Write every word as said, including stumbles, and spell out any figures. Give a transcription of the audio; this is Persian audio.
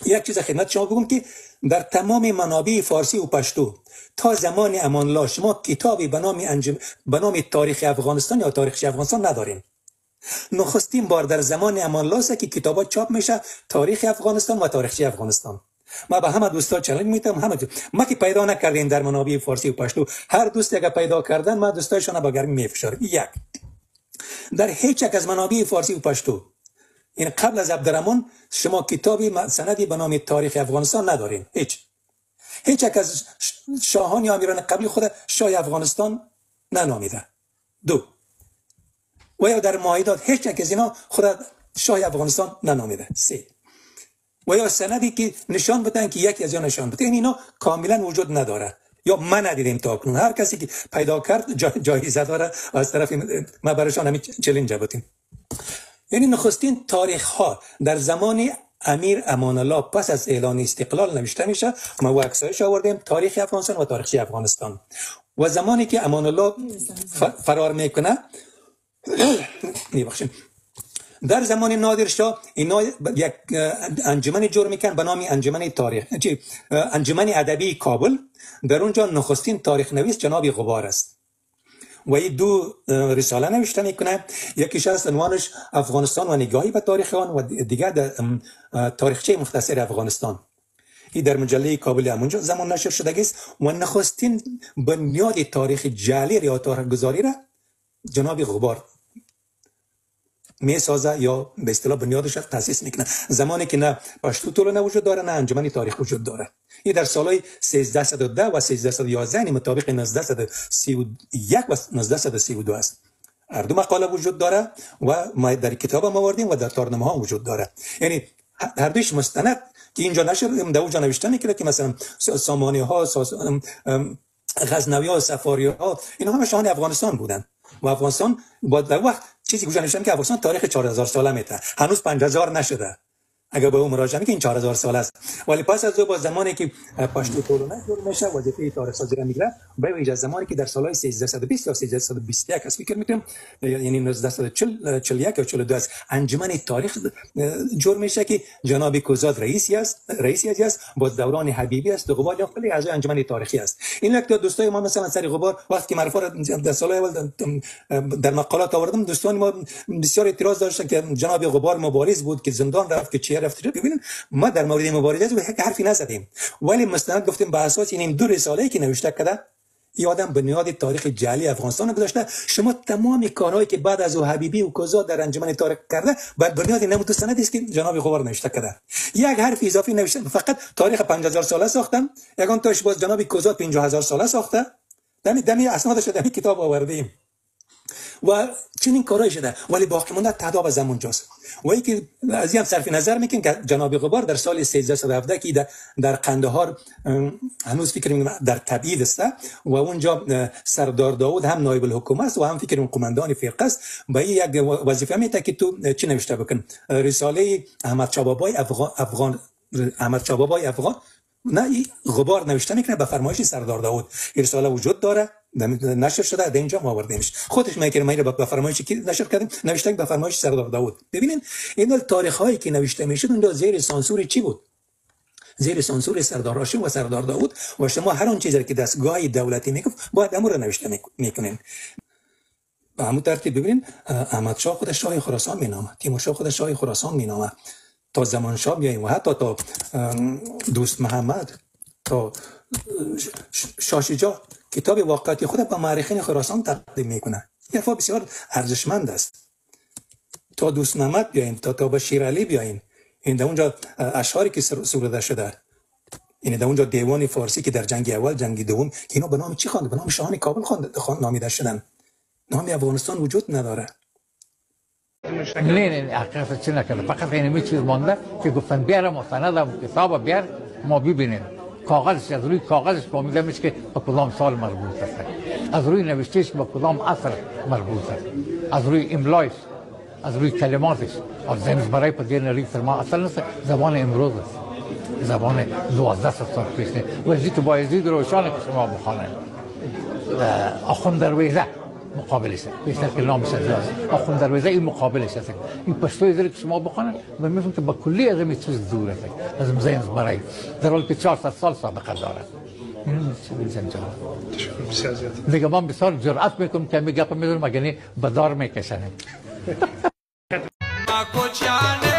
یک چیز خدمت شما بگم که در تمام منابع فارسی و پشتو تا زمان امان الله شما کتابی به نام انجم به نام تاریخ افغانستان یا تاریخ افغانستان ندارین. نخستین بار در زمان امان الله است که کتابا چاپ میشه تاریخ افغانستان و تاریخ افغانستان. ما به همه دوستا چالش میتم، همه ما که پیدا نکردیم در منابع فارسی و پشتو، هر دوستی اگه پیدا کردن ما دوستایشون با گرمی میفشاریم. یک، در هیچ یک از منابع فارسی و پشتو این قبل از عبدالرحمن شما کتابی سندی به نام تاریخ افغانستان ندارین. هیچ هیچ یک از شاهان یا امیران قبلی خود شاه افغانستان ننامیده. دو، و یا در معاهدات هیچ یک از اینا خود شاه افغانستان ننامیده. سه، و یا سندی که نشان بدن که یکی از اینا نشان بده. این اینا کاملا وجود نداره یا من ندیدیم تا کنون. هر کسی که پیدا کرد جا جایزه داره از طرف ما برایشان همین چالش بودیم. یعنی نخستین تاریخ ها در زمان امیر امان الله پس از اعلان استقلال نوشته میشه. ما عکسایش آوردیم، تاریخ افغانستان و تاریخ افغانستان. و زمانی که امان الله فرار میکنه میبخشید در زمان نادر شاه اینا یک انجمن جور میکن به نام انجمن تاریخ چی انجمن ادبی کابل. در اونجا نخستین تاریخ نویس جناب غبار است و این دو رساله نوشته میکنه. یکیش از عنوانش افغانستان و نگاهی به تاریخ آن و دیگر در تاریخچه مختصر افغانستان. این در مجله کابل همونجا زمان نشر شده است و نخستین بنیاد تاریخ جعلی یا تاریخ گذاری را جناب غبار می سازه یا به اصطلاح بنیادش تاسیس میکنه. زمانی که نه پشتو طول وجود داره نه انجمن تاریخ وجود داره. این در سالهای سیزده صد و ده و سیزده صد و یازده مطابق نوزده صد و سی و یک و نوزده صد و سی و دو است. هر دو مقاله وجود داره و ما در کتاب ما آوردیم و در تارنامه ها وجود داره. یعنی هر دوش مستند که اینجا نشر در اونجا نوشته میکنه که مثلا سامانی ها غزنوی ها صفاری ها اینا همه شاهان افغانستان بودن و افغانستان با در وقت چیزی گوش نوشتن که افغانستان تاریخ چهار هزار ساله میته، هنوز پنج هزار نشده. اگر به اون مراجعه میکنین چهار هزار سال است. ولی پس از او با زمانی که پشتو طولونه جور میشه وظیفه تاریخ سازی را میگیره به ویژه زمانی که در سالهای سیزده صد و بیست یا سیزده صد و بیست و یک است فکر میکنم، یعنی نوزده صد و چهل چهل و یک یا چهل و دو است، انجمن تاریخ جور میشه که جناب کوزاد رئیسی است رئیسی است با دوران حبیبی است و غبار خیلی اعضای انجمن تاریخی است. این لکه دوستای ما مثلا سری غبار وقتی که معرفت در سالهای اول در مقالات آوردم دوستان ما بسیار اعتراض داشتن که جناب غبار مبارز بود که زندان رفت که چه رفت. ببینید ما در مورد مبارزه یک حرفی نزدیم ولی مستند گفتیم به اساس این دو رساله‌ای که نوشته کرده این آدم بنیاد تاریخ جعلی افغانستان گذاشته. شما تمام کارهایی که بعد از او حبیبی و کوزاد در انجمن تاریخ کرده بر بنیاد نمود سند است که جناب غبار نوشته کرده. یک حرف اضافی نوشته فقط تاریخ پنج هزار ساله ساختم، یگان تاش باز جناب کوزاد پنجاه هزار ساله ساخته. دمی دمی اسنادش در کتاب آوردیم و چنین کارایی شده ولی باقی مونده تعداد از همونجاست. و اینکه از این صرف نظر میکنیم که جناب غبار در سال سیزده صد و هفده که در, در قندهار هنوز فکر میکنم در تبعید است و اونجا سردار داود هم نایب الحکومه است و هم فکر قماندان فرقه است. به این یک وظیفه میده که تو چی نوشته بکن رساله احمد شاه بابای افغان افغان احمد شاه بابای افغان نه این غبار نوشته میکنه به فرمایش سردار داود. این رساله وجود داره نشر شده در اینجا ما آوردیمش. خودش میگه ما اینو به فرمایشی که نشر کردیم نوشته به فرمایش سردار داود. ببینید این تاریخ هایی که نوشته میشد اونجا زیر سانسور چی بود؟ زیر سانسور سردار هاشم و سردار داود و شما هر اون چیزی که دستگاه دولتی میگفت باید امر نوشته میکنین. به همون ترتیب ببینید احمد شاه خودش شاه خراسان مینامه، تیمور شاه خودش شاه خراسان مینامه، تا زمان شاه بیایم و حتی تا دوست محمد تا شاه شجاع کتاب واقعیت خود با مورخین خراسان تقدیم میکنه. این حرف بسیار ارزشمند است. تا دوست محمد بیاین تا تا بشیر علی بیاین این در اونجا اشعاری که سروده شده، این در اونجا دیوان فارسی که در جنگ اول جنگ دوم که اینا به نام چی خوانده؟ به نام شاهان کابل خوانده نامیده شدن. نام افغانستان وجود نداره. نه نه حقیقت چی نکرده، فقط اینمی چیز مانده که گفتن بیاره مستند کتاب بیار ما ببینیم کاغذش از روی کاغذش فهمیده میشه که به کدام سال مربوط است، از روی نوشتهش به کدام عصر مربوط است، از روی املایش، از روی کلماتش. از زمین برای پدیر نریف ما اصلا زبان امروز است، زبان دوازده سال پیش نه. و زیت بایزید روشانه که شما بخوانید آخوند درویزه مقابلش است بیشتر که نام سجاست آخوند درویزه این مقابلش است این پشتوی داره که شما بخونن و میفهمن که با کلی از این چیز دور است از مزین برای در حالی که چهارصد سال سابقه دارد این چیز دیگه من بسیار جرأت میکنم که می گپ میزنم مگه نه بدار میکشنم